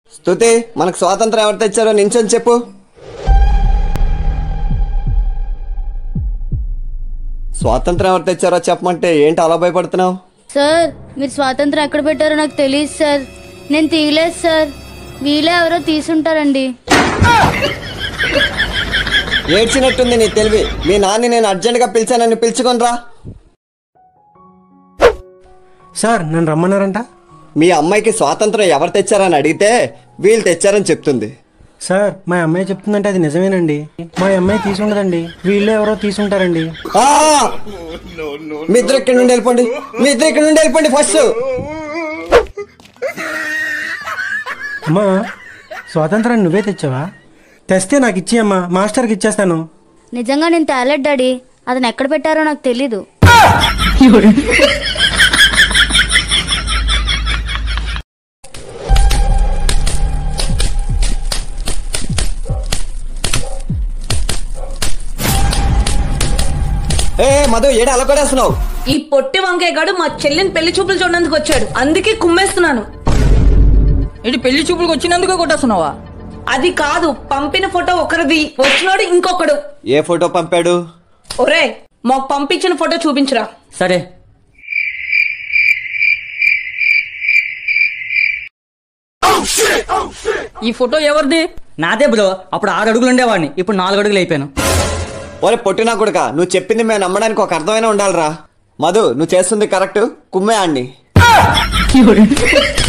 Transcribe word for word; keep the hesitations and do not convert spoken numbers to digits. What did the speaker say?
స్తుతి, మనకు స్వాతంత్రం ఎవరు తెచ్చారో నించొని చెప్పు. స్వాతంత్రం ఎవరు తెచ్చారో చెప్పమంటే ఏంటి అలా భయపడుతున్నావు? సార్, మీరు స్వాతంత్రం ఎక్కడ పెట్టారో నాకు తెలియదు సార్. నేను తీయలేదు సార్. వీళ్ళే ఎవరో తీసుంటారండి. ఏడ్చినట్టుంది నీ తెలివి. మీ నాన్ని నేను అర్జెంట్ గా పిలిచానని పిలుచుకొని రా. సార్, నన్ను రమ్మన్నారంట. మీ అమ్మాయికి స్వాతంత్రం ఎవరు తెచ్చారని అడిగితే వీళ్ళు తెచ్చారని చెప్తుంది. సార్, మా అమ్మాయి చెప్తుందంటే అది నిజమేనండి. మా అమ్మాయి తీసుండదండి, వీళ్ళే ఎవరో తీసుంటారండి. మీ ఇద్దరు ఇక్కడ నుండి వెళ్ళిపోండి. మీ ఇద్దరు ఇక్కడ నుండి వెళ్ళిపోండి ఫస్ట్. అమ్మా, స్వాతంత్రాన్ని నువ్వే తెచ్చావా? తెస్తే నాకు ఇచ్చి అమ్మా, మాస్టర్కి ఇచ్చేస్తాను. నిజంగా నేను తేలేదు డాడీ. అతను ఎక్కడ పెట్టారో నాకు తెలీదు. ఏ మధు, ఏడు అలా కొడేస్తున్నావు? ఈ పొట్టి వంకాయ గాడు మా చెల్లిని పెళ్లి చూపులు చూడడానికి వచ్చాడు, అందుకే కుమ్మేస్తున్నాను. ఇటు పెళ్లి చూపులకు వచ్చినందుకు కొట్టేస్తున్నావా? అది కాదు, పంపిన ఫోటో ఒకరిది, వచ్చినోడు ఇంకొకడు. ఏ ఫోటో పంపాడు? ఒరే, మాకు పంపించిన ఫోటో చూపించరా. సరే. ఈ ఫోటో ఎవరిది? నాదే బ్రో. అప్పుడు ఆరు అడుగులు ఉండేవాడిని, ఇప్పుడు నాలుగు అడుగులు అయిపోయాను. ఒరే పొట్టినా కొడుకా, నువ్వు చెప్పింది మేము నమ్మడానికి ఒక అర్థమైనా ఉండాలిరా. మధు, నువ్వు చేస్తుంది కరెక్ట్. కుమ్మే ఆడిని.